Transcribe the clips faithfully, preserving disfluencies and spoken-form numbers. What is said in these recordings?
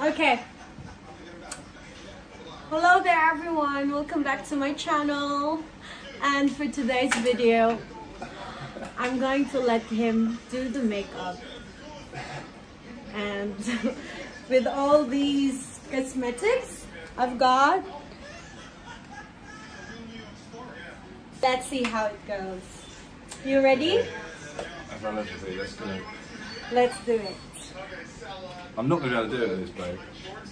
Okay. Hello there everyone, welcome back to my channel. And for today's video, I'm going to let him do the makeup. And with all these cosmetics I've got, let's see how it goes. You ready? Relatively, let's do it. Let's do it. I'm not going to be able to do it with this, babe.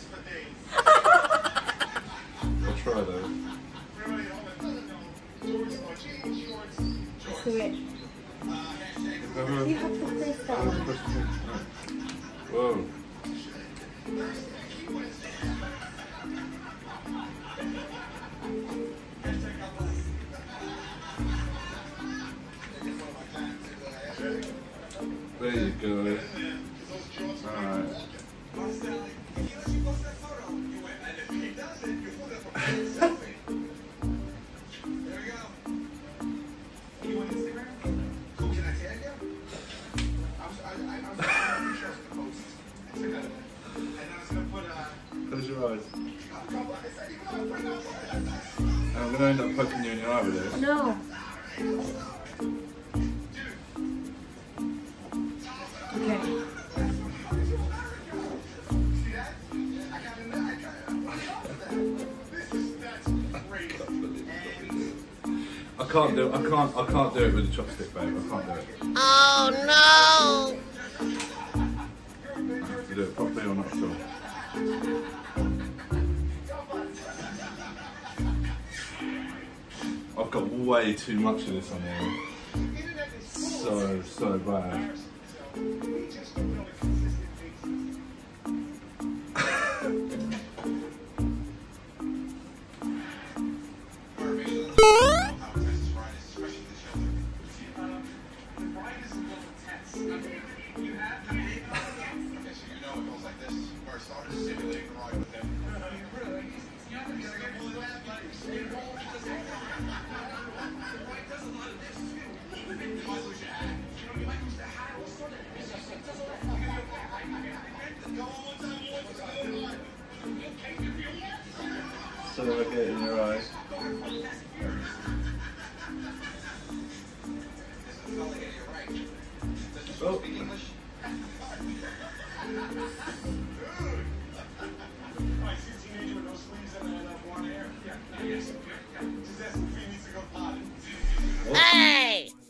I'll try though. Let's do it. You have to press that one. Whoa. There you go. Alright. Close your eyes. And I'm going to end up poking you in your eye with this. No. Okay. I can't do it. I can't. I can't do it with a chopstick, babe. I can't do it. Oh no! I have to do it properly or not at all. I've got way too much of this on here. So so bad. So I get it in your eye. Oh. Hey!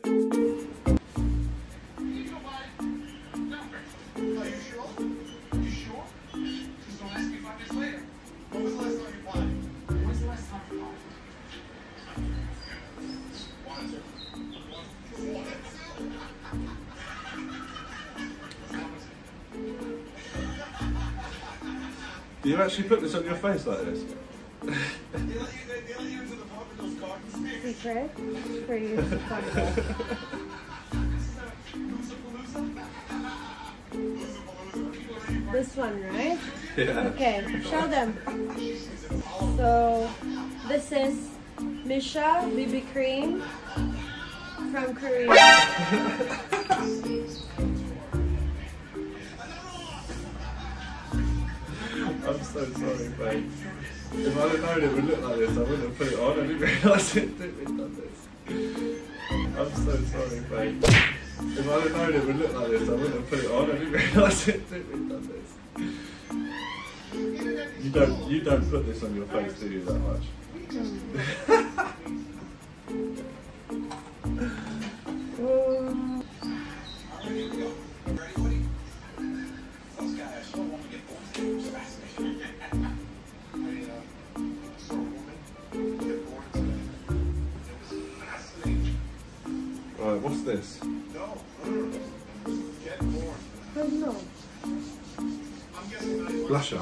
Do you actually put this on your face like this? Secret for you to find out. This one, right? Yeah. Okay, show them. So, this is Misha B B cream from Korea. I'm so sorry, babe. If I'd have known it would look like this, I wouldn't have put it on. I didn't realise it didn't done this. I'm so sorry, babe. If I'd have known it would look like this, I wouldn't have put it on. I didn't realise it didn't done this. You don't, you don't put this on your face, do you, that much? um, Right, what's this? I don't know. Blusher.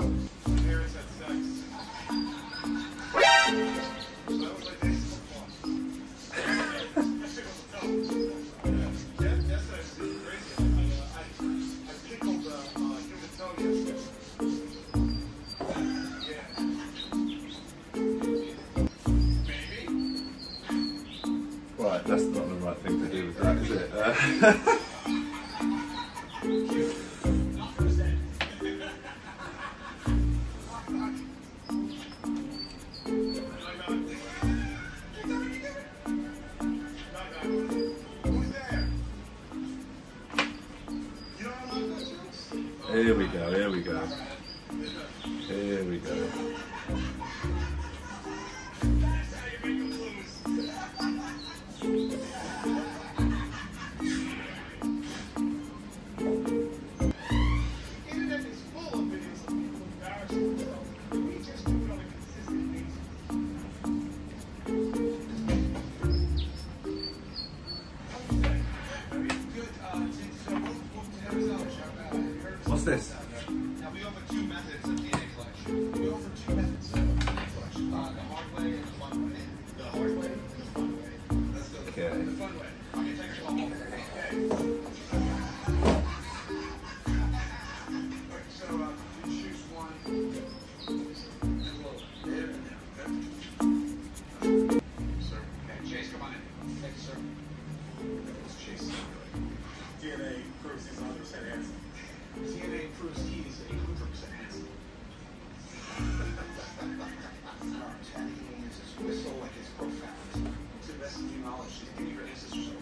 Right, that's not the right thing to do with that, is it? Uh, Here we go. What's this? Now we offer two methods of D N A collection. We offer two methods of D N A collection. Uh, the hard way and the fun way. The hard way and the fun way. Let's go. Okay. The fun way. Okay, take your phone. Okay. Alright, so uh, you choose one. And lower. There and there. Okay. Sir. Okay, Chase, come on in. Thank you, sir. It's Chase. D N A proves he's one hundred percent handsome. D N A proves he's one hundred percent handsome. Our daddy uses his whistle like it's profound. To the best of your knowledge, she's giving your ancestors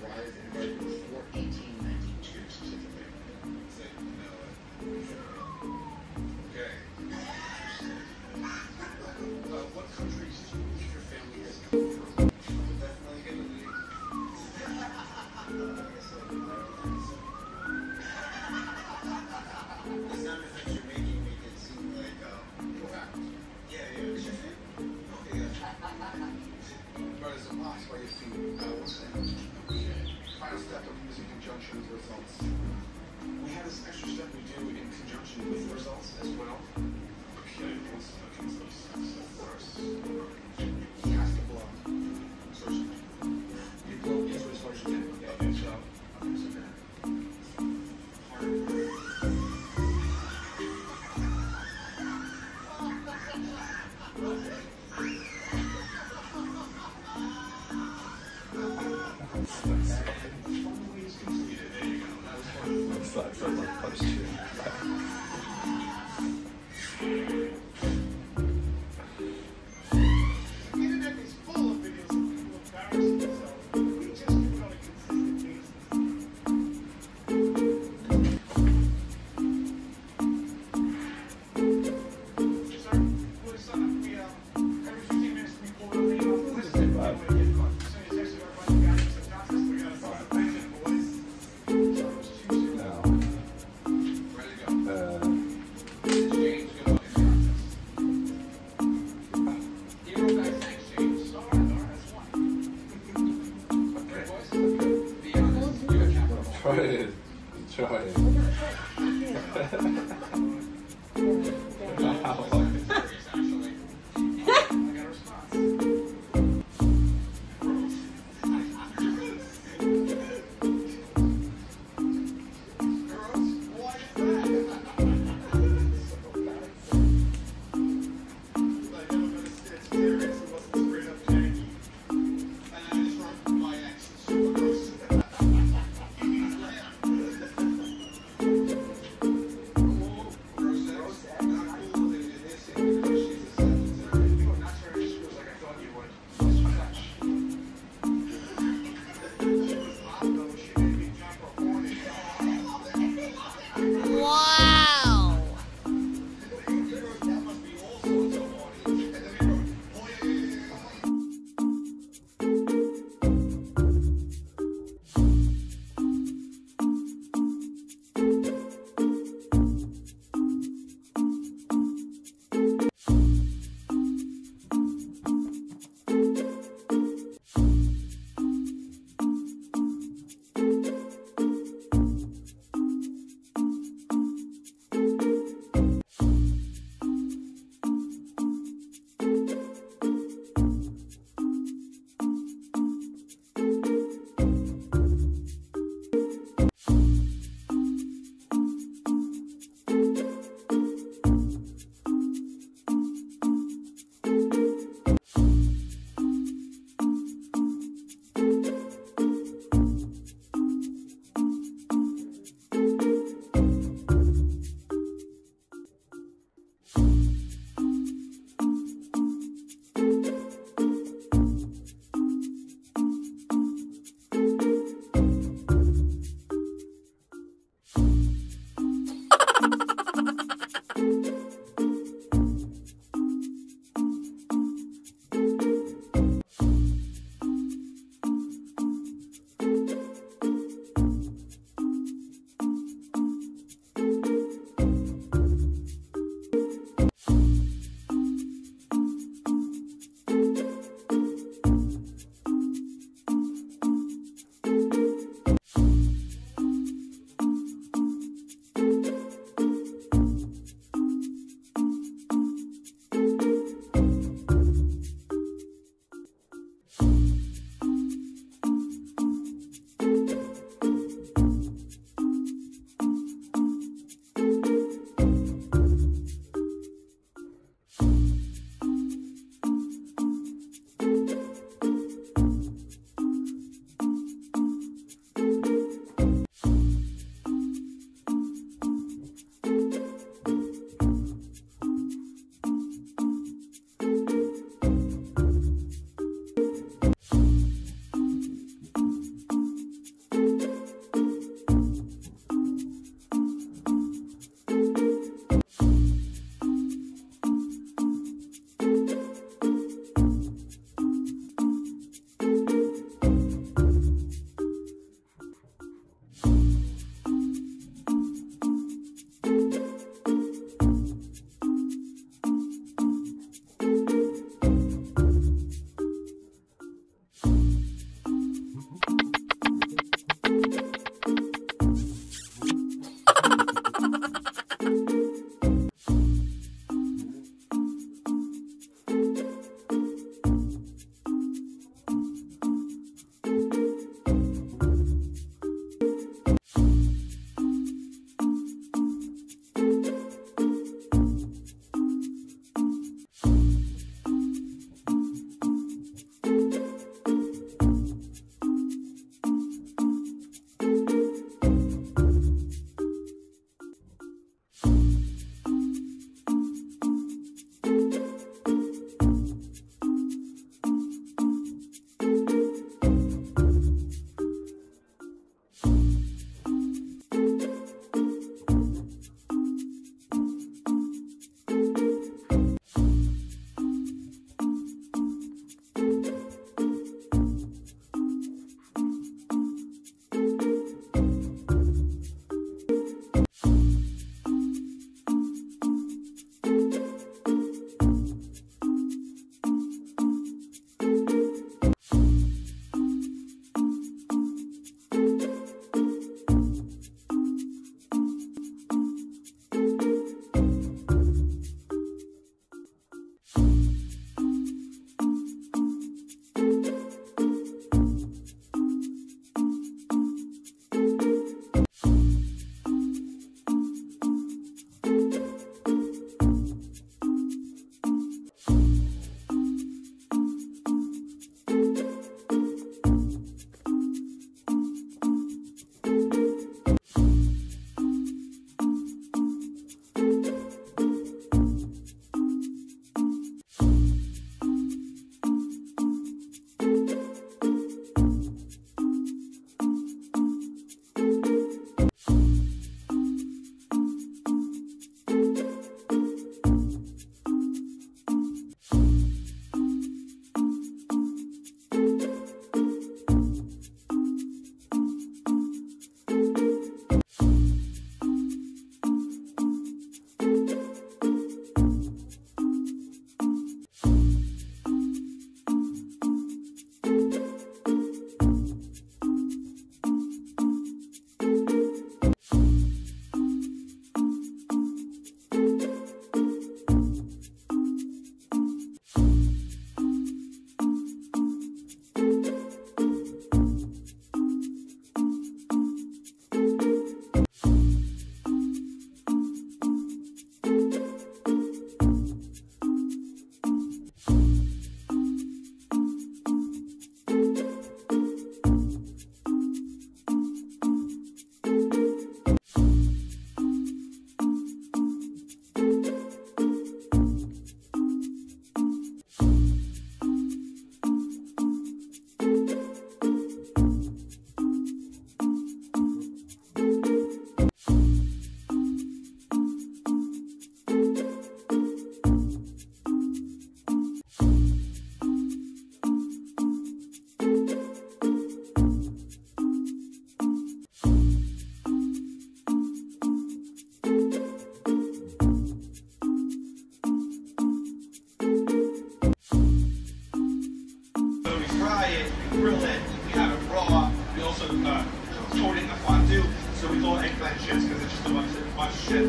playing shits because it's just a bunch of, bunch of shit.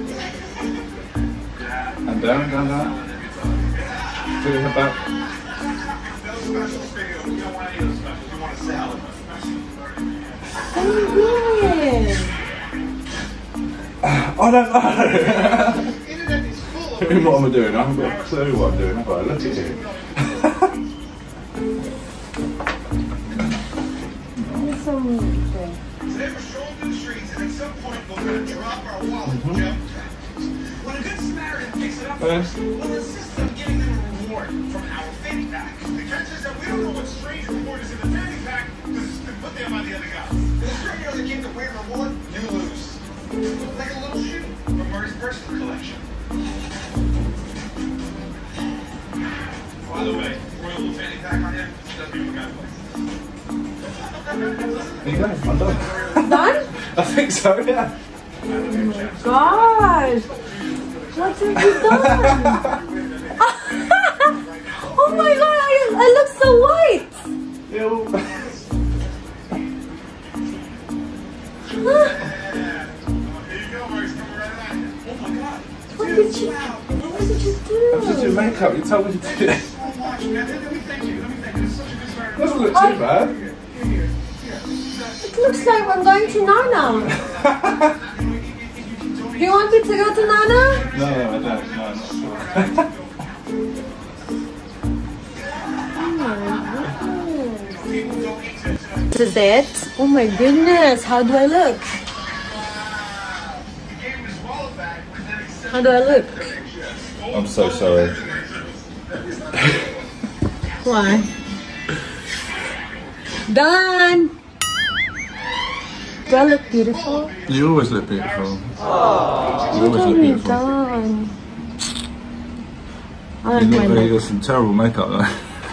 And down, down, down. Put it in the back. No specials for you. You don't want any of those specials. You want a salad. What are you doing? I don't know. Internet is full of What am I doing? I haven't got a clue what I'm doing, have I? Look at you. There's some thing. Today we're strolling through the streets, and at some point we're going to drop our wallet, mm-hmm. Joe. When a good Samaritan picks it up, Yes. we'll insist on giving them a reward from our fanny pack. The catch is that we don't know what strange reward is in the fanny pack because it's been put there by the other guy. If the stranger doesn't give the weird reward, you lose. Like a little shoe from Murray's personal collection. By the way, royal little fanny pack on here doesn't even got a place. There you go, I'm done. Done? I think so, yeah. Oh my gosh! What have you done? Oh my god, I, I look so white! Yeah, well, What did you, what did you do? I did your makeup, you told me to do it. Doesn't look too bad. It looks like I'm going to Nana. Do you want me to go to Nana? No, no, I don't. No, I'm not sure. This is it. Oh my goodness, how do I look? How do I look? I'm so sorry. Why? Done! Do I look beautiful? You always look beautiful. You always look Totally beautiful. done. I You like look my really look. got some terrible makeup though.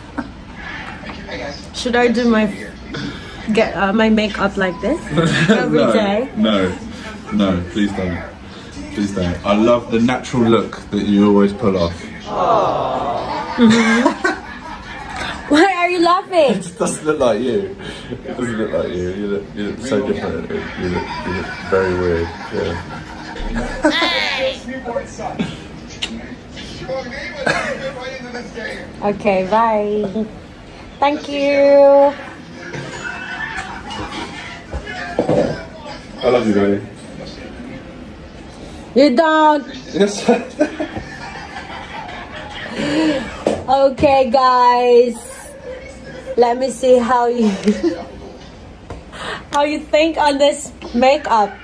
Should I do my get uh, my makeup like this every no, day? no, no, please don't. Please don't. I love the natural look that you always pull off. Mm-hmm. Why are you laughing? It doesn't look like you. It doesn't look like you. You look, you look so different. You look, you look very weird. Yeah. Okay, bye. Thank you. I love you, baby. You don't. Yes. Okay, guys. Let me see how you how you think on this makeup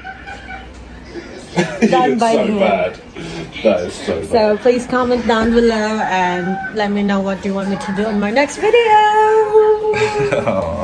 done by so him. bad. That is so bad. So please comment down below and let me know what you want me to do in my next video. Oh.